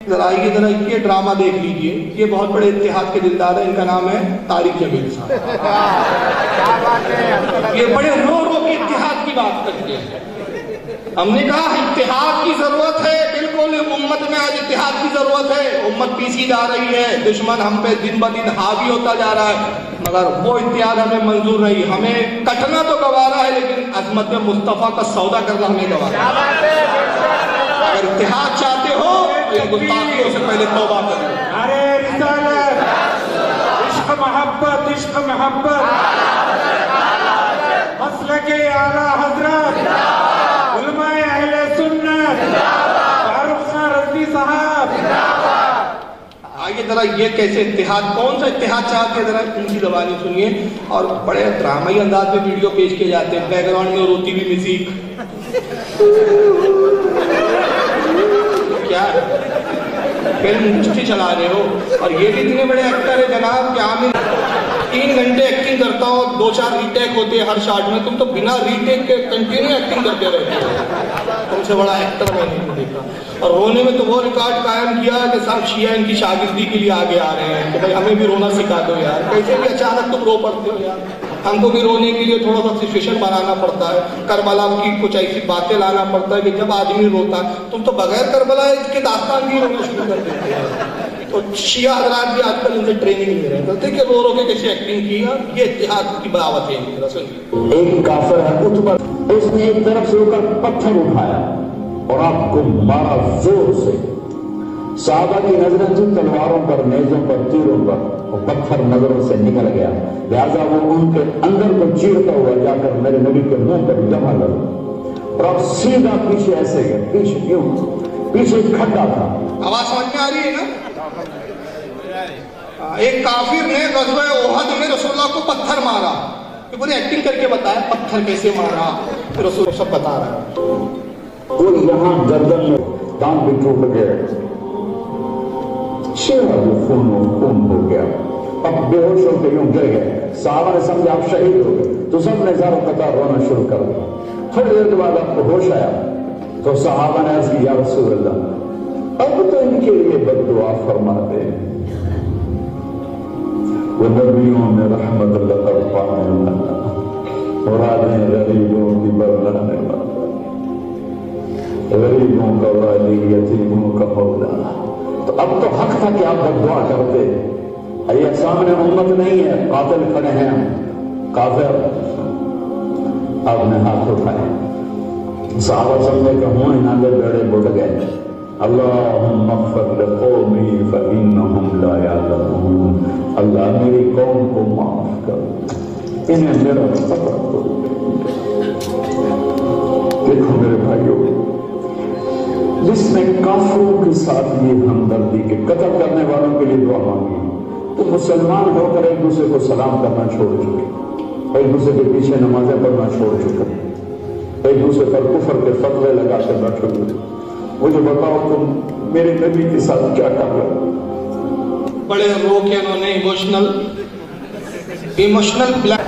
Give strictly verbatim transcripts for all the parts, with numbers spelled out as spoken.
ذرا آئیے ذرا یہ ڈرامہ دیکھ لیجئے. یہ بہت بڑے اتحاد کے دلدار ہیں, ان کا نام ہے طارق جمیل صاحب. یہ بڑے رو رو کے اتحاد کی بات کرتے ہیں. ہم نے کہا اتحاد کی ضرورت ہے, بالکل امت میں آج اتحاد کی ضرورت ہے. امت پیسی جا رہی ہے, دشمن ہم پہ دن بدن حاوی ہوتا جا رہا ہے, مگر وہ اتحاد ہمیں منظور نہیں. ہمیں کٹنا تو گوارا ہے, لیکن عظمت مصطفیٰ کا سودا کرنا ہمیں گوارا ہے. اگر اتحاد چاہتے ہو تو ان گستاخیوں سے پہلے توبہ کرو. ارے رسالت, عشق محبت, عشق محبت, مسلک اعلیٰ حضرت, علماء اہل سنت, فاروق خان رضوی صاحب. آئیے ذرا یہ کیسے اتحاد, کون سا اتحاد چاہتے ہیں, ذرا ان کی زبانی سنیے. اور بڑے ڈرامائی انداز میں ویڈیو پیش کیے جاتے ہیں, بیک گراؤنڈ میں روتی ہوئی میوزک. کیا فلم انڈسٹری چلا رہے ہو؟ اور یہ بھی اتنے بڑے ایکٹر ہے جناب کہ عامر تین گھنٹے ایکٹنگ کرتا ہو, دو چار ری ٹیک ہوتے ہیں ہر شاٹ میں, تم تو بنا ری ٹیک کے کنٹینیو ایکٹنگ کرتے رہتے ہو. تم سے بڑا ایکٹر میں نہیں دیکھا. اور رونے میں تو وہ ریکارڈ قائم کیا کہ صاحب شیعہ ان کی شاگردی کے لیے آگے آ رہے ہیں کہ بھائی ہمیں بھی رونا سکھا دو یار. کیسے بھی اچانک تم رو پڑتے ہو یار, ہم کو بھی رونے کے لیے تھوڑا سا سچویشن بنانا پڑتا ہے. کربلا کی کچھ ایسی باتیں لانا پڑتا ہے کہ جب آدمی روتا ہے, تم تو بغیر کربلا اس کے داستان بھی رونا شروع کر دیتے ہیں. تو شیعہ حضرات بھی آج کل ان سے ٹریننگ لے رہے ہیں, کہ رو رو کے کیسے ایکٹنگ کی. یہ اتحاد کی بغاوت ہے. ایک کافر ہے اتبا, اس نے ایک طرف سے ہو کر پتھر اٹھایا اور آپ کو مارا زور سے. صحابہ کی نظریں تھی تلواروں پر, نیزوں پر, تیروں پر, اور پتھر نظروں سے نکل گیا. لہذا وہ ان کے اندر کو چیرتا ہوا جا کر میرے نبی کے منہ پر جمع لگا, اور اب سیدھا پیچھے ایسے گئے. پیچھے کیوں؟ پیچھے کھڈا تھا. آواز سمجھ میں آ رہی ہے نا؟ ایک کافر نے غزوہ احد میں رسول اللہ کو پتھر مارا. یہ پوری ایکٹنگ کر کے بتایا پتھر کیسے مارا, پھر رسول اللہ سب بتا رہا ہے. وہ یہاں گردن میں دان بھی ٹوٹ گئے, چہرہ بھی خون خون ہو گیا, اب بے ہوش ہو کے یوں گر گئے. صحابہ نے سمجھا آپ شہید ہو گئے, تو سب نے زاروں قطار رونا شروع کر دیا. تھوڑی دیر کے بعد آپ کو ہوش آیا تو صحابہ نے عرض کی یا رسول اللہ اب تو ان کے لیے بد دعا فرما دے. وہ نبیوں میں رحمت اللہ کا پانے والا, مرادیں غریبوں کی برلانے والا, غریبوں کا والی, یتیموں کا مولا. تو اب تو حق تھا کہ آپ بد دعا کرتے. یہ سامنے امت نہیں ہے, قاتل کھڑے ہیں, کافر. آپ نے ہاتھ اٹھائے, صحابہ سمجھے کہ ہوں انہاں دے بیڑے بڑھ گئے. اللہم اغفر لقومی فإنہم لا یعلمون. اللہ میری قوم کو معاف کر, انہیں میرا پتہ دو. دیکھو میرے بھائیوں, جس نے کافروں کے ساتھ یہ ہمدردی کے قتل کرنے والوں کے لیے دعا مانگی, تو مسلمان ہو کر ایک دوسرے کو سلام کرنا چھوڑ چکے, ایک دوسرے کے پیچھے نمازیں پڑھنا چھوڑ چکے, ایک دوسرے پر کفر کے فتوے لگا کر بیٹھے ہوئے. مجھے بتاؤ تم میرے نبی کے ساتھ کیا کر رہے؟ بڑے رو کے انہوں نے ایموشنل ایموشنل بلیک.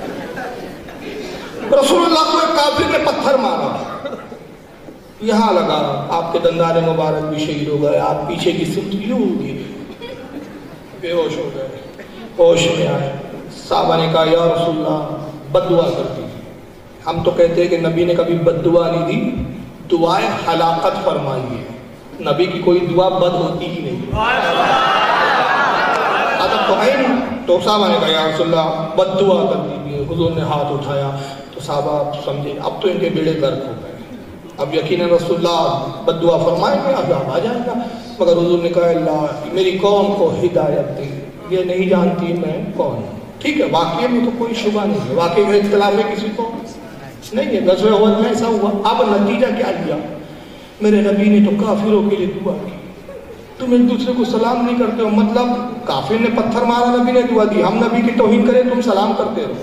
رسول اللہ کو ایک کافر نے پتھر مارا, یہاں لگا, آپ کے دندان مبارک بھی شہید ہو گئے, آپ پیچھے کی سمت یوں ہوگی, بے ہوش ہو گئے. ہوش میں آئے, صحابہ نے کہا یا رسول اللہ بد دعا کرتی. ہم تو کہتے ہیں کہ نبی نے کبھی بد دعا نہیں دی, دعائے ہلاکت فرمائی ہے. نبی کی کوئی دعا بد ہوتی ہی نہیں. ادب تو ہے نہیں. تو صحابہ نے کہا یا رسول اللہ بد دعا کر دیجیے. حضور نے ہاتھ اٹھایا تو صحابہ سمجھے اب تو ان کے بیڑے غرق ہو گئے, اب یقیناً رسول اللہ بد دعا فرمائیں گے, عذاب آ جائے گا. مگر حضور نے کہا اللہ میری قوم کو ہدایت دے, یہ نہیں جانتی میں کون ہوں. ٹھیک ہے, واقعی میں تو کوئی شبہ نہیں ہے, واقعی میں اختلاف ہے کسی کو نہیں ہے. غزوہ احد میں ایسا ہوا. اب نتیجہ کیا لیا؟ میرے نبی نے تو کافروں کے لیے دعا کی, تم ایک دوسرے کو سلام نہیں کرتے ہو. مطلب کافر نے پتھر مارا, نبی نے دعا دی. ہم نبی کی توہین کریں, تم سلام کرتے رہو.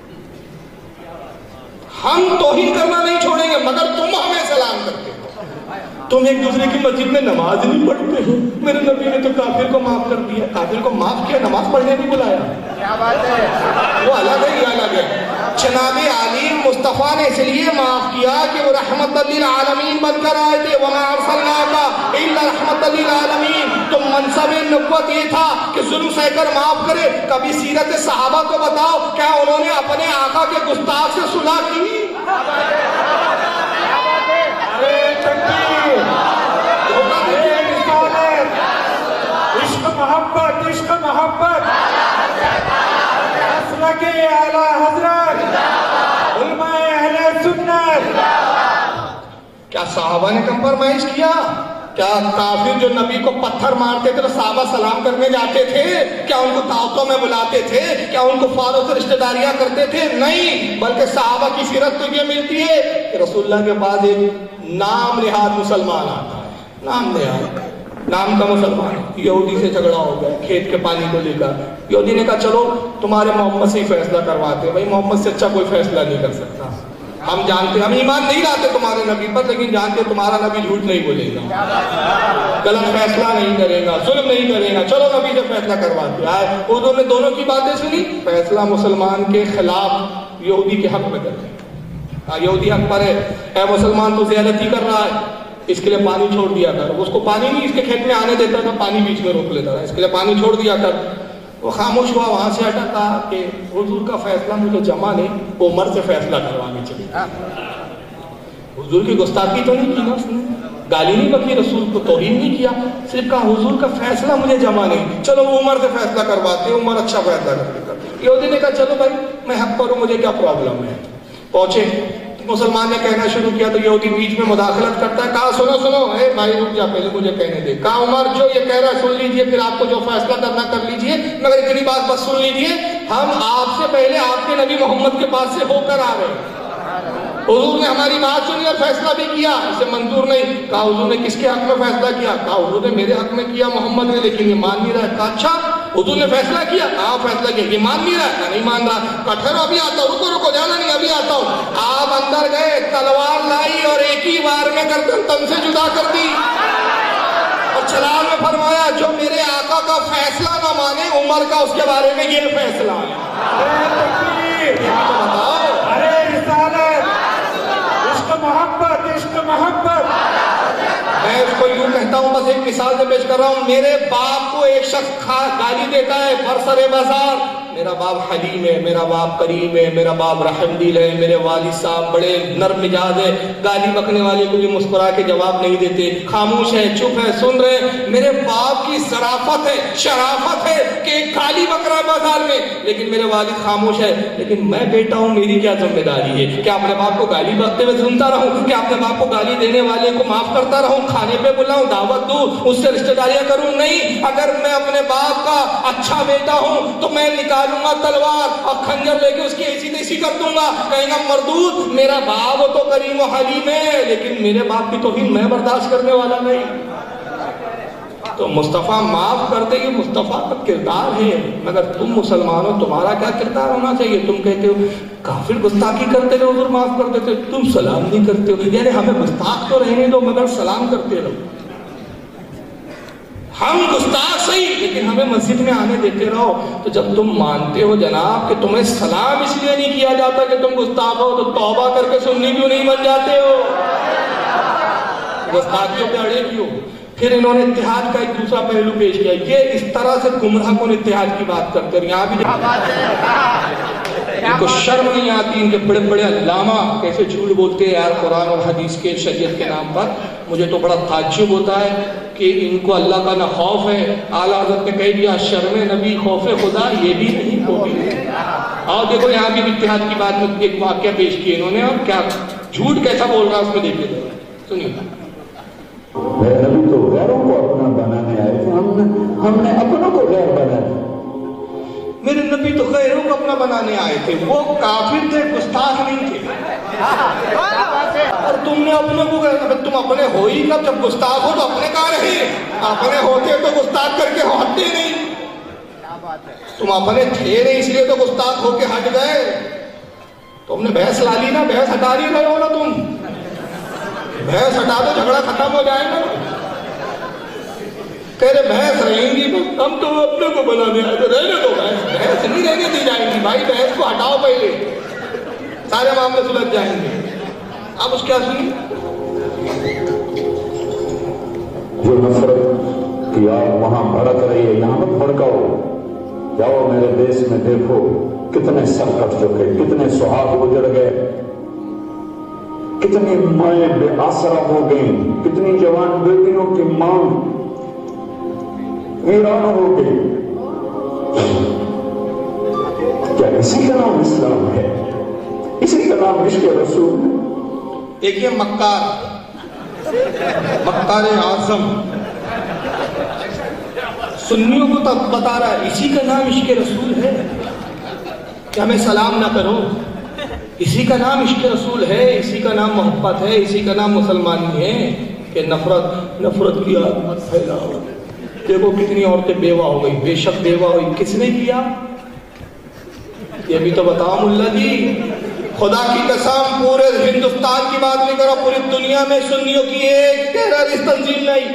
ہم توہین کرنا نہیں چھوڑیں گے, مگر تم ہمیں سلام کرتے ہو. تم ایک دوسرے کی مسجد میں نماز نہیں پڑھتے ہو. میرے نبی نے تو کافر کو معاف کر دیا. کافر کو معاف کیا, نماز پڑھنے نہیں بلایا. کیا بات ہے, وہ الگ ہے, یہ الگ ہے. جناب علی مصطفیٰ نے اس لیے معاف کیا کہ وہ رحمت للعالمین بن کر آئے تھے. وَمَا أَرْسَلْنَاكَ إِلَّا رَحْمَةً لِلْعَالَمِينَ. تو منصب نبوت یہ تھا کہ ظلم سہ کر معاف کرے. کبھی سیرت صحابہ کو بتاؤ کیا انہوں نے اپنے آقا کے گستاخ سے صلح کی؟ عشق محبت عشق محبت مسلک اعلی حضرت علماء اہل سنت. کیا صحابہ نے کمپرمائز کیا؟ کیا کافر جو نبی کو پتھر مارتے تھے تو صحابہ سلام کرنے جاتے تھے؟ کیا ان کو دعوتوں میں بلاتے تھے؟ کیا ان کو فاروں سے رشتہ داریاں کرتے تھے؟ نہیں، بلکہ صحابہ کی سیرت تو یہ ملتی ہے کہ رسول اللہ کے بعد ایک نام نہاد مسلمان آتا ہے. نام نہاد نام کا مسلمان یہودی سے جھگڑا ہو گیا کھیت کے پانی کو لے کر. یہودی نے کہا چلو تمہارے محمد سے ہی فیصلہ کرواتے. بھائی محمد سے اچھا کوئی فیصلہ نہیں کر سکتا. ہم جانتے ہم ایمان نہیں لاتے تمہارے نبی پر، لیکن جانتے تمہارا نبی جھوٹ نہیں بولے گا، غلط فیصلہ نہیں کرے گا، ظلم نہیں کرے گا. چلو نبی سے فیصلہ کرواتے. آئے اردو نے دونوں کی باتیں سنی. فیصلہ مسلمان کے خلاف یہودی کے حق میں کرتے. یہودی حق پر ہے، اے مسلمان تو زیادتی کر رہا ہے، اس کے لیے پانی چھوڑ دیا کر. اس کو پانی نہیں اس کے کھیت میں آنے دیتا تھا، پانی بیچ میں روک لیتا تھا، اس کے لیے پانی چھوڑ دیا کر. وہ خاموش ہوا، وہاں سے ہٹا. کہا کہ حضور کا فیصلہ مجھے جمع نہیں، عمر سے فیصلہ کروانے چلے. حضور کی گستاخی تو نہیں کی نا اس نے، گالی نہیں بکی، رسول کو توہین نہیں کیا، صرف کہا حضور کا فیصلہ مجھے جمع نہیں، چلو عمر سے فیصلہ کرواتے. عمر اچھا فیصلہ کرتے. یہودی نے کہا چلو بھائی میں حق پر ہوں، مجھے کیا پرابلم ہے. پہنچے مسلمان نے کہنا شروع کیا تو یہودی بیچ میں مداخلت کرتا ہے. کہا سنو سنو اے بھائی رک جا، پہلے مجھے کہنے دے. کہا عمر جو یہ کہہ رہا ہے سن لیجئے، پھر آپ کو جو فیصلہ کرنا کر لیجئے، مگر اتنی بات بس سن لیجئے، ہم آپ سے پہلے آپ کے نبی محمد کے پاس سے ہو کر آ رہے ہیں. حضور نے ہماری بات سنی اور فیصلہ بھی کیا، اسے منظور نہیں. کہا حضور نے کس کے حق میں فیصلہ کیا؟ کہا حضور نے میرے حق میں کیا محمد نے، لیکن یہ مان نہیں رہا ہے. کہا اچھا حضور نے فیصلہ کیا؟ کہا فیصلہ کیا، یہ مان نہیں رہا ہے. نہیں مان رہا. کہا ٹھہرو ابھی آتا ہوں، رکو رکو جانا نہیں، ابھی آتا ہوں. آپ اندر گئے، تلوار لائی اور ایک ہی بار میں گردن تن سے جدا کر دی اور چلال میں فرمایا جو میرے آقا کا فیصلہ نہ مانے عمر کا اس کے بارے میں یہ فیصلہ ہے. ارے رسالت عشق محبت عشق محبت. میں اس کو یوں کہتا ہوں، بس ایک مثال سے پیش کر رہا ہوں. میرے باپ کو ایک شخص گالی دیتا ہے برسر بازار، میرا باپ حلیم ہے، میرا باپ کریم ہے، میرا باپ رحم دل ہے، میرے والد صاحب بڑے نرم مزاج ہے، گالی بکنے والے کو بھی مسکرا کے جواب نہیں دیتے، خاموش ہے، چپ ہے، سن رہے. میرے باپ کی ظرافت ہے، شرافت ہے کہ ایک گالی بک رہا ہے بازار میں، لیکن میرے والد خاموش ہے. لیکن میں بیٹا ہوں، میری کیا ذمہ داری ہے؟ کیا اپنے باپ کو گالی بکتے ہوئے سنتا رہوں؟ کیا اپنے باپ کو گالی دینے والے کو معاف کرتا رہوں، کھانے پہ بلاؤں، دعوت دوں، اس سے رشتہ داریاں کروں؟ نہیں. اگر میں اپنے باپ کا اچھا بیٹا ہوں تو میں نکالوں گا تلوار اور خنجر لے کے اس کی ایسی تیسی کر دوں گا. کہیں گا مردود میرا باپ تو کریم و حلیم ہے، لیکن میرے باپ کی توہین میں برداشت کرنے والا نہیں. تو مصطفیٰ معاف کر دے، یہ مصطفیٰ کا کردار ہے. مگر تم مسلمانوں تمہارا کیا کردار ہونا چاہیے؟ تم کہتے ہو کافر گستاخی کرتے رہو حضور معاف کر دیتے، تم سلام نہیں کرتے ہو. یعنی ہمیں گستاخ تو رہنے دو مگر سلام کرتے رہو. ہم گستاخ صحیح لیکن ہمیں مسجد میں آنے دیتے رہو. تو جب تم مانتے ہو جناب کہ تمہیں سلام اس لیے نہیں کیا جاتا کہ تم گستاخ ہو، تو توبہ کر کے سنی کیوں نہیں بن جاتے ہو؟ گستاخیوں پہ اڑے کیوں؟ پھر انہوں نے اتحاد کا ایک دوسرا پہلو پیش کیا. یہ اس طرح سے گمراہ کن اتحاد کی بات کرتے ہیں. یہاں بھی ان کو شرم نہیں آتی، ان کے بڑے بڑے علامہ کیسے جھوٹ بولتے ہیں یار قرآن اور حدیث کے شریعت کے نام پر. مجھے تو بڑا تعجب ہوتا ہے کہ ان کو اللہ کا نہ خوف ہے. اعلیٰ حضرت نے کہہ دیا شرم نبی خوف خدا یہ بھی نہیں ہوگی. اور دیکھو یہاں بھی اتحاد کی بات میں ایک واقعہ پیش کیا انہوں نے، اور کیا جھوٹ کیسا بول رہا ہے اس میں دیکھیے سنیے. میرے نبی تو غیروں کو اپنا بنانے آئے تھے، ہم نے ہم نے اپنوں کو غیر بنایا. میرے نبی تو غیروں کو اپنا بنانے آئے تھے، وہ کافر تھے، گستاخ نہیں تھے. اور تم نے اپنے کو تم اپنے ہو ہی کب؟ جب گستاخ ہو تو اپنے کہاں رہے؟ اپنے ہوتے تو گستاخ کر کے ہٹتے نہیں. تم اپنے تھے نہیں اس لیے تو گستاخ ہو کے ہٹ گئے. تم نے بحث لا لی نا، بحث ہٹا رہی رہے ہو نا. تم بحث ہٹا دو جھگڑا ختم ہو جائے گا. کہہ رہے بحث رہیں گی، ہم تو اپنے کو بنانے آئے تھے. رہنے دو بحث، بحث نہیں رہنے دی جائے گی بھائی. بحث کو ہٹاؤ پہلے. سارے معاملے سلجھ جائیں گے. آپ اس کیا سنیں؟ جو نفرت کی آگ وہاں بھڑک رہی ہے یہاں مت بھڑکاؤ. جاؤ میرے دیش میں دیکھو کتنے سر کٹ چکے, کتنے سہاگ گزر گئے, کتنی مائیں بے آسرا ہو گئیں, کتنی جوان بیٹیوں کی مانگ ویران ہو گئی. کیا اسی کا نام اسلام ہے؟ اسی کا نام عشق رسول ہے؟ دیکھیے مکار مکار اعظم سنیوں کو تب بتا رہا ہے اسی کا نام عشق رسول ہے کہ ہمیں سلام نہ کرو. اسی کا نام عشق رسول ہے, اسی کا نام محبت ہے, اسی کا نام مسلمانی ہے کہ نفرت نفرت کی آگ مت پھیلاؤ. دیکھو کتنی عورتیں بیوہ ہو گئی, بے شک بیوہ ہوئی, کس نے کیا یہ بھی تو بتاؤ ملا جی. خدا کی قسم پورے ہندوستان کی بات نہیں کرو, پوری دنیا میں سنیوں کی ایک ٹیررسٹ تنظیم نہیں.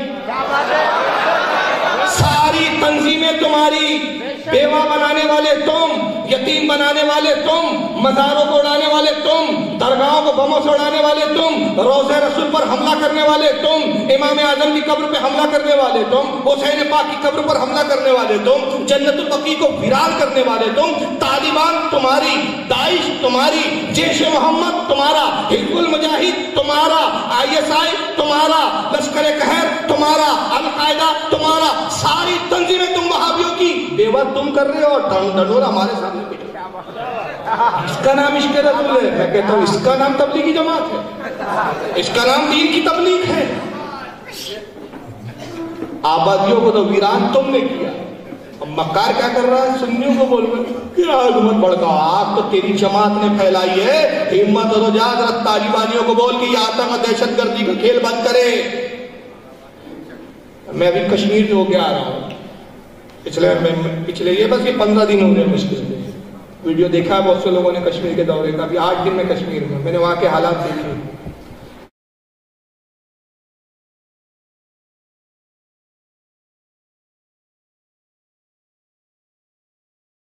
ساری تنظیمیں تمہاری, بیوہ بنانے والے تم, یتیم بنانے والے تم, مزاروں کو اڑانے والے تم, درگاہوں کو بموں سے اڑانے والے تم, روضہ رسول پر حملہ کرنے والے تم, امام اعظم کی قبر پہ حملہ کرنے والے تم, حسین پاک کی قبر پر حملہ کرنے والے تم, جنت البقیع کو ویران کرنے والے تم, طالبان تمہاری, داعش تمہاری, جیش محمد تمہارا, حزب المجاہد تمہارا, آئی ایس آئی تمہارا, لشکر قہر تمہارا, القاعدہ تمہارا, ساری تنظیمیں تم وہابیوں کی بیوہ تم کر رہے ہو اور ڈنڈور ہمارے سامنے بیٹھے. اس کا نام عشق رسول ہے. میں کہتا ہوں اس کا نام تبلیغی جماعت ہے, اس کا نام دین کی تبلیغ ہے. آبادیوں کو تو ویران تم نے کیا. اب مکار کیا کر رہا ہے؟ سنیوں کو بول رہے کہ آگ مت بڑھتا, آگ تو تیری جماعت نے پھیلائی ہے. ہمت ہو تو جا ذرا طالبانیوں کو بول کہ یہ آتنک دہشت گردی کا کھیل بند کرے. میں ابھی کشمیر سے ہو کے آ رہا ہوں, پچھلے پچھلے یہ بس یہ پندرہ دن ہو رہے ہیں مشکل سے. ویڈیو دیکھا ہے بہت سے لوگوں نے کشمیر کے دورے کا. ابھی آٹھ دن میں کشمیر میں میں نے وہاں کے حالات دیکھے.